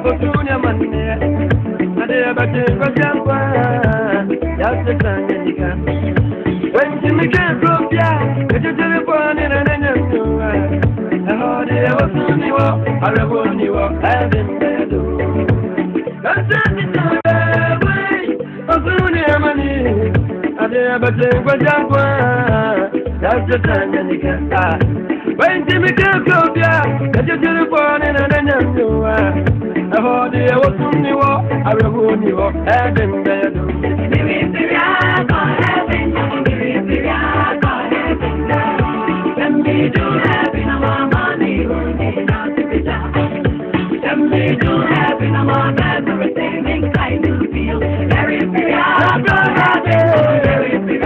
Otunya mane, ade abate kwajangwa, yasetanganyika. Wenji mikropia, ejejele pone na nanyamwa. Ahode wasuniwo, araboniwo, abendedo. Kasati tawe, otunya mane, ade abate kwajangwa, yasetanganyika. Wenji mikropia, ejejele pone na nanyamwa. Ahode wasuniwo, araboniwo, abendedo. We do have in our money, we not to be done. We do have in our bed, everything I do feel very free. I'm very free.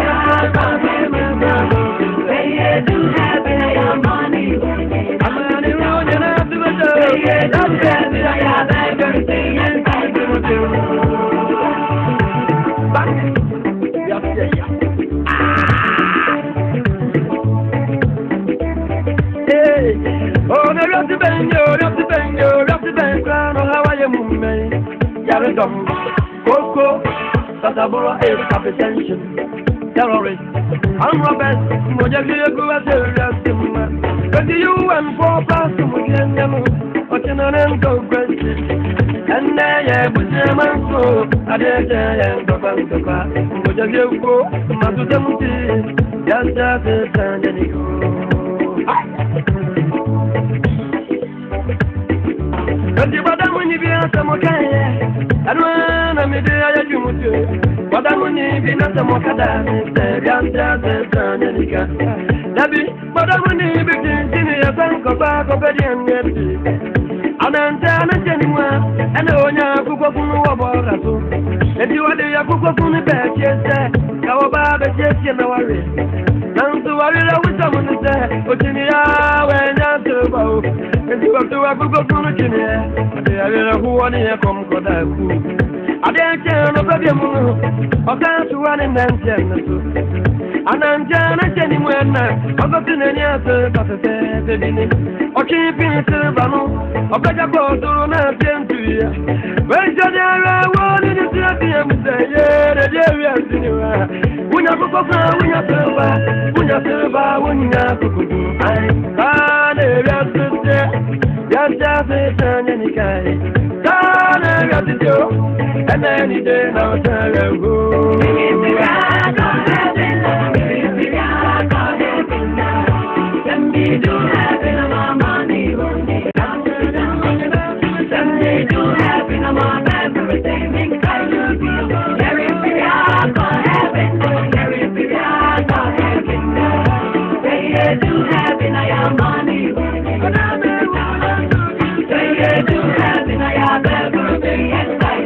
They do have in our money, I'm money running up to the door. They have everything I do. Oh, no, you have to bang, how are you, moving? Yaradom, Coco, Satabora, hypertension, terrorist, I'm Robert, Mojago, but you and 4 plus what you know, and go crazy. And I put them on so I did and Papa, Mojago, Matuzamuti, just as a San But the bottom when you be on some okay, and when I'm a day I do with you, but I'm when you be not some Mokada, Debbie, but I'm when you be in a bank of Barbadian, and I'm telling anyone, and the owner who go from Wabato. If you are the Yakuko from the bed, yes, how about the church in the worry? Now to worry with someone to say, but in the hour when I'm so bold. And you have to have a good connection here. I don't know who on here come for that food. I didn't tell no baby moon. I can't run in them tell. And I'm Jana anywhere now. I'm not in any other but a baby. Or keeping it to the bano. Or better go to run out to you. When you're there, I wanted to see him say, yeah, the area is anywhere. When you go for when you're silver, when you're silver, when you're cuckoo. I'm area to say. Just as it's an any kind. God, I got to do. And any day now, I go. We do have in our money, we do have in our bed, everything I do feel very free. I got heaven, very free. I got heaven. They do have in our money, they do have in our bed, everything I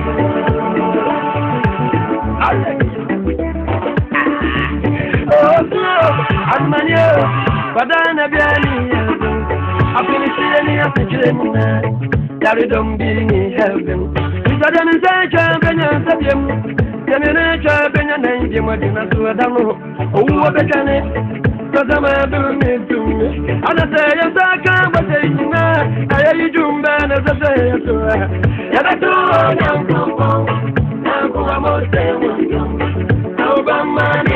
do. Oh, no, I'm a but I never I've been sitting here for children. Daddy don't be in heaven. If I didn't say, Champion, Champion, and you might not do a demo. Oh, what a can because I'm a doing to me. And I say, yes, I can't, but I hear you do man as I say to her. Yeah, that's all I'm going to go. Now, I'm going to say, I'm